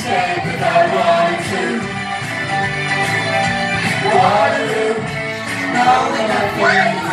escape if I wanted to. Waterloo, now when I feel